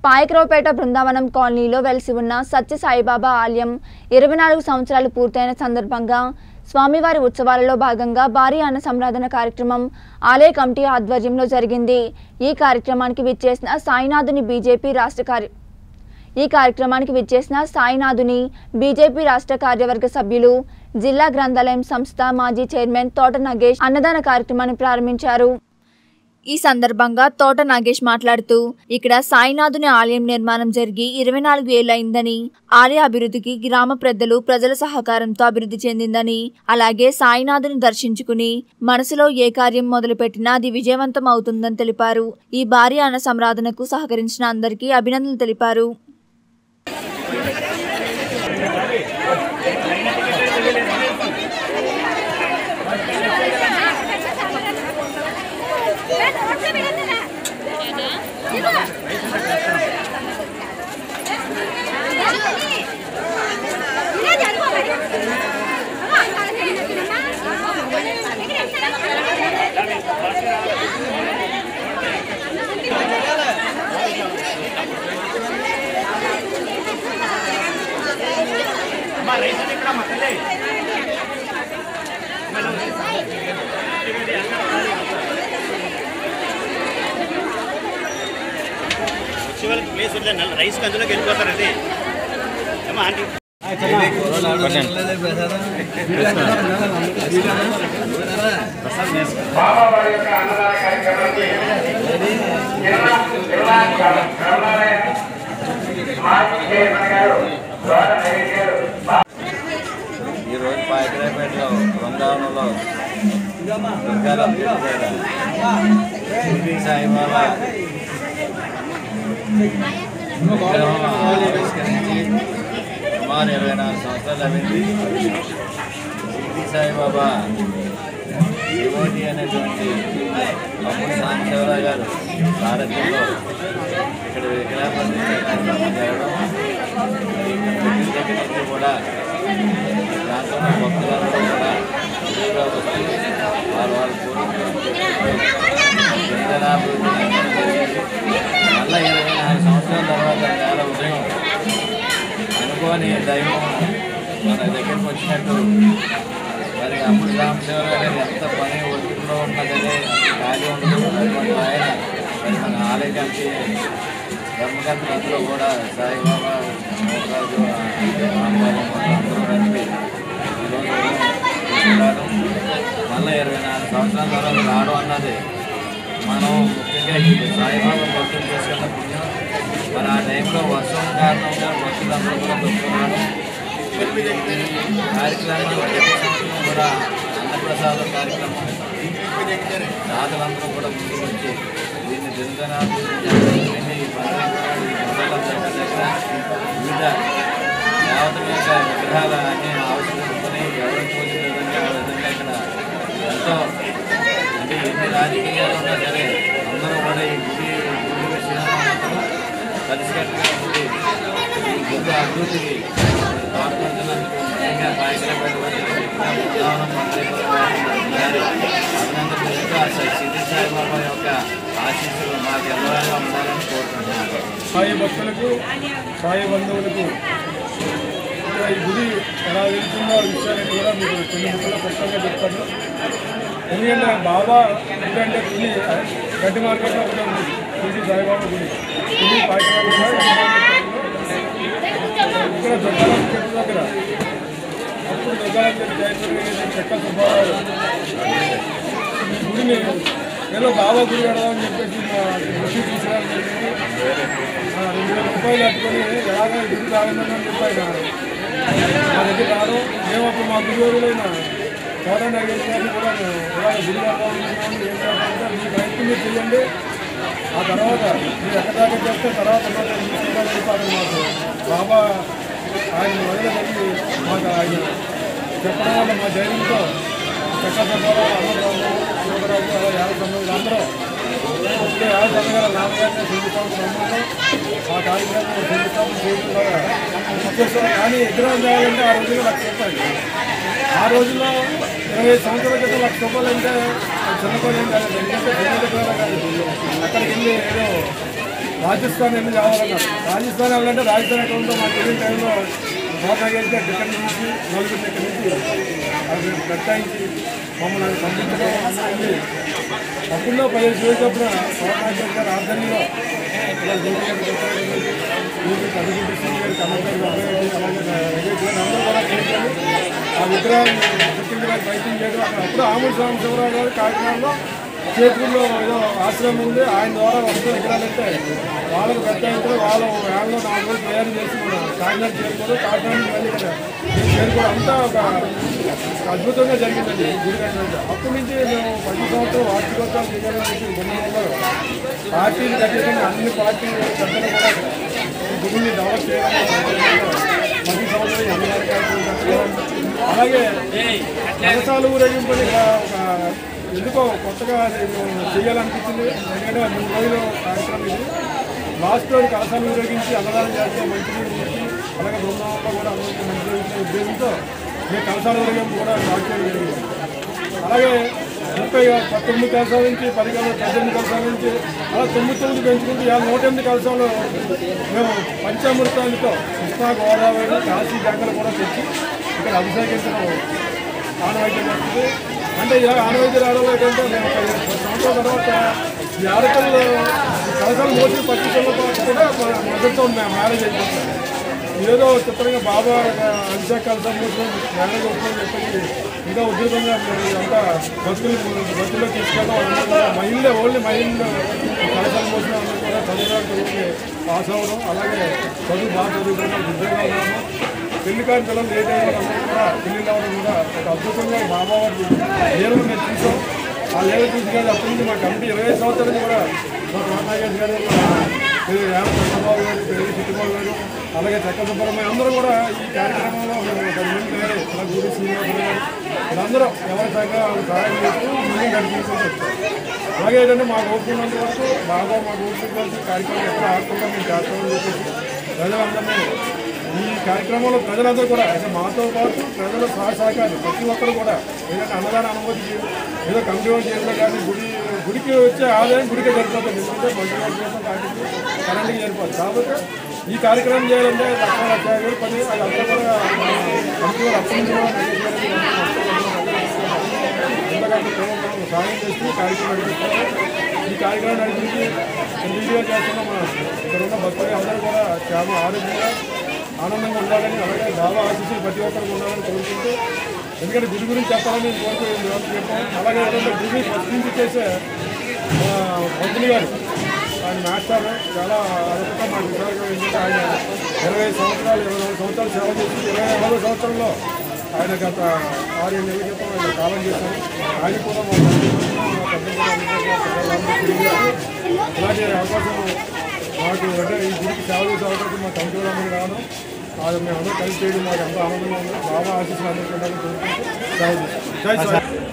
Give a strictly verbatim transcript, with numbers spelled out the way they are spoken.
పాయకరావుపేట బృందావనం కాలనీలో వెలిసి ఉన్న సత్య సాయిబాబా ఆలయం ఇరవై నాలుగు సంవత్సరాలు పూర్తయిన సందర్భంగా స్వామివారి ఉత్సవాలలో భాగంగా భారీ అన్న సంరాధన కార్యక్రమం ఆలయ కమిటీ ఆధ్వర్యంలో జరిగింది। ఈ కార్యక్రమానికి విచ్చేసిన సాయినాథుని బీజేపీ రాష్ట్ర కార్య ఈ కార్యక్రమానికి విచ్చేసిన సాయినాథుని బీజేపీ రాష్ట్ర కార్యవర్గ సభ్యులు జిల్లా గ్రంథాలయం సంస్థ మాజీ చైర్మన్ తోట నాగేష్ అన్నదాన కార్యక్రమాన్ని ప్రారంభించారు। ఈ సందర్భంగా తోట నాగేష్ మాట్లాడుతూ ఇక్కడ సాయినాథుని ఆలయం నిర్మాణం జరిగి ఇరవై నాలుగు ఏళ్లైందని, ఆలయ అభివృద్ధికి గ్రామ పెద్దలు ప్రజల సహకారంతో అభివృద్ధి చెందిందని, అలాగే సాయినాథుని దర్శించుకుని మనసులో ఏ కార్యం మొదలుపెట్టినా అది విజయవంతం అవుతుందని తెలిపారు। ఈ భారీ అన్న సంరాధనకు సహకరించిన అందరికీ అభినందనలు తెలిపారు। ప్లేస్ రైస్ కందులోకి వెళ్ళిపోతారండి బాబావారి యొక్క అన్నదాన కార్యక్రమానికి ఈరోజు పాయకరావుపేటలో బృందావనంలో దుర్గారాం షిరిడి సాయిబాబా విగ్రహం ఆవిష్కరించి సుమారు ఇరవై నాలుగు సంవత్సరాలు అయింది। షిరిడి సాయిబాబా డివోటీ అనేటువంటి అప్పుడు సాంబశివరావు గారు సారథ్యంలో ఇక్కడ విగ్రహ ప్రతిష్ఠ కార్యక్రమం జరగడం, దగ్గర నుంచి కూడా ప్రాంతంలో భక్తులందరూ కూడా వారు వారు మళ్ళీ ఇరవై నాలుగు సంవత్సరాల తర్వాత నేల ఉదయం అనుకోని దైవం మన దగ్గరికి వచ్చినట్టు మరి అప్పుడు సాంబశివరావు గారు ఎంత పని ఒత్తిడిలో ఉన్నదనే ఖాళీ ఉండదు ఆయన మరి మన ఆలయ కమిటీ ధర్మకర్తలందరూ కూడా సాయిబాబా మోహరాజు అందరూ కలిపి ఈరోజు రావడం మళ్ళీ ఇరవై నాలుగు సంవత్సరాల తర్వాత రావడం అన్నది మనం ముఖ్యంగా ఈ సాయిబాబా భక్తులు చేసుకున్న పుణ్యం। మరి ఆ టైంలో వర్షం కారణంగా భక్తులందరూ కూడా దొరుకుతున్నాడు। కార్యక్రమాలు ప్రతి సంవత్సరం కూడా అన్నప్రసాద కార్యక్రమం దాతలందరూ కూడా ముందుకు వచ్చి దీన్ని దినదనాలు వివిధ దేవతల యొక్క విగ్రహాలు అన్ని ఆవిష్కరించుకొని ఎవరు పూజ విధంగా ఆ విధంగా ఇక్కడ ఎంతో అంటే ఎన్ని రాజకీయాలు ఉన్నా సరే అందరూ కూడా ఈ గుడి గుడి విషయంలో మాత్రం కలిసికట్టుగా ఉండి ఈ గుడి అభివృద్ధికి పాల్పడుతున్నందుకు ముఖ్యంగా పాయకరావుపేట బృందావనం మంత్రి అభినందనలు షిరిడి సాయిబాబా యొక్క ఆశీస్సులు మాకు ఎల్లవేళ ఉండాలని కోరుకుంటున్నాను। సాయి భక్తులకు సాయి బంధువులకు ఈ గుడి ఎలా వెళ్తుందో విషయాన్ని కూడా మీకు కొన్ని ముక్కలు స్పష్టంగా చెప్తాను। ఎందుకంటే బాబా గుడి అంటే గుడి గడ్డి మార్కెట్లో కూడా ఉంది షిరిడి సాయిబాబా గుడి గుడి పాయకరావుపేట ఇక్కడ దొంగలం చెట్టు దగ్గర అప్పుడు దొంగలం చెట్టు జైపూర్ చెక్క సుబ్బారావు ఈ గుడిని ఏదో బాబా గుడి కడదామని చెప్పేసి మా దృష్టి తీసుకురావడం జరిగింది। రెండు వేల రూపాయలు కట్టుకొని ఎలాగో గుడి తాగందని చెప్పి మా దగ్గర రావడం మేము అప్పుడు మా గురువులైన తోట నాగేష్ గారిని కూడా ఎలాగ గుడి కడదామని ఏం చేయాలంటే మీ ప్రయత్నం మీరు చేయండి, ఆ తర్వాత మీరు ఎక్కడ దాకా చేస్తే తర్వాత చెప్పారు మాకు బాబా ఆయన వదిలి మాకు ఆయన చెప్పడం వల్ల మా ధైర్యంతో చెక్క సభలో అన్నరాజు అలా యాభై తొమ్మిది అందరూ వస్తే యాభై తొమ్మిది వేల నాన్నగారిని చెందుతాం బ్రహ్మలో ఆ కార్యక్రమం చెందుతాం చేయడం వచ్చేస్తాం। కానీ విగ్రహం చేయాలంటే ఆ రోజుల్లో లక్ష రూపాయలు, ఆ రోజుల్లో ఇరవై ఐదు సంవత్సరాల క్రితం లక్ష రూపాయలు అంటే చిన్న పని ఏం కాదు, ఎందుకంటే అక్కడికి వెళ్ళి ఏదో రాజస్థాన్ వెళ్ళి రావాలన్నారు. రాజస్థాన్ వెళ్ళాలంటే రాజస్థాన్ ఎక్కడ ఉందో మాకు తెలియని టైంలో మోటార్కి టికెట్ నుంచి నలుగురు దగ్గర నుంచి అది ప్రత్యేకించి మమ్మల్ని అది పంపించడం వెళ్ళి అప్పుడులో పదిహేను చేసేటప్పుడు మోటార్ గారు ఆధ్వర్యంలో ఇలా జ్యోతి గారు జ్యోతి కమిటీ సింగ్ గారు కమిటీ గారు అలాగే అందరూ కూడా చేశారు. ఆ విగ్రహాన్ని గుర్తించడానికి ప్రయత్నం చేయడం అక్కడ అప్పుడు ఆమూరు సాంబశివరావు గారు కాకినాడలో చేతుల్లో ఏదో ఆశ్రమం ఉంది, ఆయన ద్వారా వస్తూ విగ్రహాలంటే వాళ్ళకు ప్రత్యేకంగా వాళ్ళ వేళలో నాలుగు రోజులు తయారు చేసి మనం కాకినాడ చేరుకోవడం, కాకినాడ మళ్ళీ ఇక్కడ చేరుకోవడం అంతా ఒక అద్భుతంగా జరిగిందండి గుడి కట్టినట్టు. అప్పటి నుంచి మేము ప్రతి సంవత్సరం వార్షికోత్సవాలు చేయాలని గుండెలో పార్టీలు ఖచ్చితంగా అన్ని పార్టీలు పెద్దలు కూడా ఈ గుడిని డెవలప్ చేయడం ప్రతి సంవత్సరం అమ్మగారి కార్యక్రమం. అలాగే కలసాలు ఊరేగింపని ఒక ఎందుకో కొత్తగా చేయాలనిపించింది. ఎందుకంటే మూడు రోజులు కార్యక్రమం ఇది. లాస్ట్ రోజు కలసాలు ఊరేగించి అన్నదానం చేస్తే మంచినీళ్ళు ఇచ్చి అలాగే బృందావనంలో కూడా అందరికీ మంచి ఉద్దేశంతో మేము కలసాలు ఊరేగింపు కూడా స్టార్ట్ చేయడం జరిగింది. అలాగే ముప్పై పంతొమ్మిది కలసాల నుంచి పది పద్దెనిమిది కలసాల నుంచి అలా తొమ్మిది తొమ్మిది పెంచుకుంటూ ఇవాళ నూట ఎనిమిది కలసాలు మేము పంచామృతాలతో కృష్ణా గోదావరి కాశీ గంగలు కూడా తెచ్చి ఇక్కడ అభిషేకించడం ఆనవాయితీ వస్తుంది. అంటే ఇలా ఆనవాయితీ రావడం ఏంటంటే మేము పది సంవత్సరాల తర్వాత ఈ ఆడపిల్లలు కలసాలు మోసి పట్టించడంలో కూడా మొదటితో మ్యారేజ్ అయిపోతుంది. ఏదో చిత్రంగా బాబా అభిషేక కలసాలు మోసం మ్యారేజ్ అవుతుందని చెప్పేసి ఇంకా ఉద్యోగంగా అంతా బస్సులు బస్సులో తీసుకెళ్ళడం అందరూ కూడా మహిళలే ఓన్లీ మహిళలు కలసాలు మోసిన అందరూ కూడా చదువుకోవడానికి పాస్ అవ్వడం, అలాగే చదువు బాగా చదువుకోవడం, ఉద్యోగాలు రావడం, పెళ్లి కాని పిల్లలు లేట్ అయిన వాళ్ళందరూ కూడా పెళ్లి అవ్వడం కూడా ఒక అద్భుతంగా బాబావారి లేరు మేము చూసాం. ఆ లేరు చూసి కానీ అప్పటి నుంచి మా కమిటీ ఇరవై ఐదు సంవత్సరాలు కూడా మా నాగేష్ గారు, రామ చంద్రబాబు గారు, పెళ్లి చిట్టుబాబు గారు, అలాగే చక్క సుబ్రహ్మణ్యం అందరూ కూడా ఈ కార్యక్రమంలో పది మంది తయారు. అలా గుడి శ్రీనివాస గారు వీళ్ళందరూ ఎవరి సహాయం సహాయం చేస్తూ ముందు నడిపించుకుంటూ వచ్చారు. అలాగే ఏంటంటే మాకు ఓపుకున్నంత వరకు బాగా మాకు ఓపుకోవాల్సిన కార్యక్రమం ఎక్కడ ఆడుకుంటాం మేము చేస్తామని చెప్పేసి ప్రజలందరినీ ఈ కార్యక్రమంలో ప్రజలందరూ కూడా అంటే మాతో పాటు ప్రజల సహకారం ప్రతి ఒక్కరు కూడా ఏదైనా అన్నదాన అనుమతి ఏదో కమిటీ వాళ్ళు చేసినా కానీ గుడి గుడికి వచ్చే ఆదాయం గుడికే సరిపోతుంది. ఎందుకంటే మంచి వాళ్ళ కోసం కార్యక్రమం కరెంట్కి సరిపోతుంది. కాబట్టి ఈ కార్యక్రమం చేయాలంటే లక్ష లక్ష యాభై పది వాళ్ళందరూ కూడా కమిటీ వాళ్ళు అప్పగించడం సాయం చేస్తూ కార్యక్రమం నడిపిస్తారు. ఈ కార్యక్రమం నడిపించి వీడియో చేస్తున్న మన ఇక్కడ ఉన్న భక్తులు అందరూ కూడా చాలా ఆరోగ్యంగా ఆనందంగా ఉండాలని, అలాగే బాబా ఆశీస్సులు ప్రతి ఒక్కరికి ఉండాలని కోరుకుంటూ, ఎందుకంటే గుడి గురించి చెప్పాలని నేను కోరుకుంటూ చెప్పాను. అలాగే గుడి ఫస్ట్ నుంచి చేసే మంత్రి గారు ఆయన మాస్టర్ చాలా అద్భుతంగా మాకు విచారంగా ఏంటంటే ఆయన ఇరవై సంవత్సరాలు ఇరవై నాలుగు సంవత్సరాలు సేవ చేసి ఇరవై నాలుగు సంవత్సరంలో ఆయన గత ఆరు ఏడు నెలల క్రితం ఆయన కాలం చేశారు. ఆయన కూడా మా అలాగే అవకాశం మాకు అంటే ఈ గుడికి సేవ చేసే అవకాశం మా కమిటీ వాళ్ళందరూ రావడం, అది మేము అందరూ కలిసి చేయడం మాకు ఎంతో ఆనందంగా ఉంది. బాబా ఆశీస్సులు అందరికీ ఉండాలని కోరుకుంటూ సేవ చేస్తాం. జై సాయి.